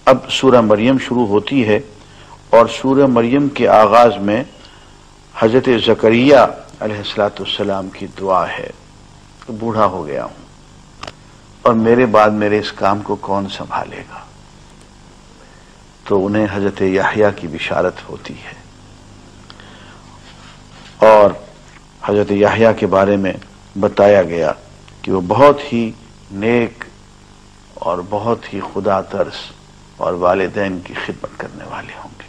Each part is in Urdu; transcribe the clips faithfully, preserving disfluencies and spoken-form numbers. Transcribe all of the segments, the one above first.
اب سورہ مریم شروع ہوتی ہے اور سورہ مریم کے آغاز میں حضرت زکریا علیہ الصلوۃ والسلام کی دعا ہے کہ بوڑھا ہو گیا ہوں اور میرے بعد میرے اس کام کو کون سنبھالے گا؟ تو انہیں حضرت یحییٰ کی بشارت ہوتی ہے اور حضرت یحییٰ کے بارے میں بتایا گیا کہ وہ بہت ہی نیک اور بہت ہی خدا ترس اور والدین کی خدمت کرنے والے ہوں گے۔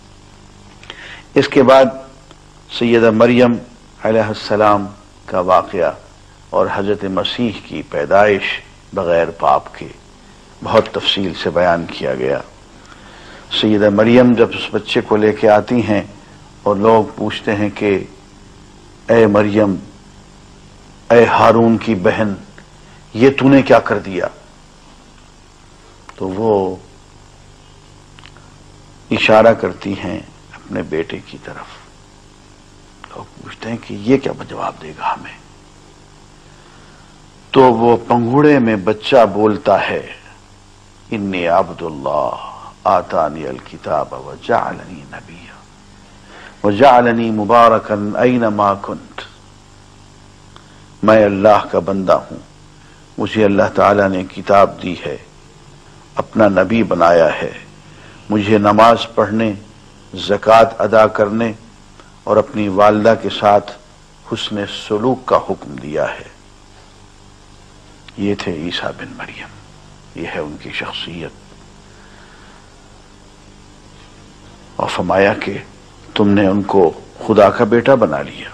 اس کے بعد سیدہ مریم علیہ السلام کا واقعہ اور حضرت مسیح کی پیدائش بغیر باپ کے بہت تفصیل سے بیان کیا گیا۔ سیدہ مریم جب اس بچے کو لے کے آتی ہیں اور لوگ پوچھتے ہیں کہ اے مریم، اے ہارون کی بہن، یہ تو نے کیا کر دیا؟ تو وہ اشارہ کرتی ہیں اپنے بیٹے کی طرف۔ لوگ پوچھتے ہیں کہ یہ کیا جواب دے گا ہمیں؟ تو وہ پنگھوڑے میں بچہ بولتا ہے، انی عبد اللہ آتانی الکتاب وجعلنی نبیا وجعلنی مبارکا اینما کنت۔ میں اللہ کا بندہ ہوں، مجھے اللہ تعالیٰ نے کتاب دی ہے، اپنا نبی بنایا ہے، مجھے نماز پڑھنے، زکوٰۃ ادا کرنے اور اپنی والدہ کے ساتھ حسن سلوک کا حکم دیا ہے۔ یہ تھے عیسیٰ بن مریم، یہ ہے ان کی شخصیت۔ اور فرمایا کہ تم نے ان کو خدا کا بیٹا بنا لیا۔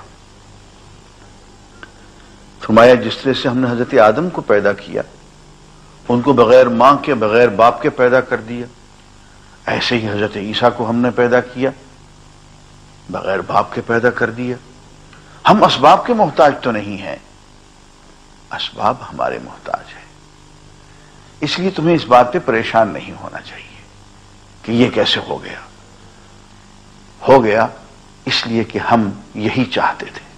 فرمایا جس طرح سے ہم نے حضرت آدم کو پیدا کیا، ان کو بغیر ماں کے بغیر باپ کے پیدا کر دیا، ایسے ہی حضرت عیسیٰ کو ہم نے پیدا کیا، بغیر باپ کے پیدا کر دیا۔ ہم اسباب کے محتاج تو نہیں ہیں، اسباب ہمارے محتاج ہیں۔ اس لیے تمہیں اس بات پہ پریشان نہیں ہونا چاہیے کہ یہ کیسے ہو گیا۔ ہو گیا اس لیے کہ ہم یہی چاہتے تھے۔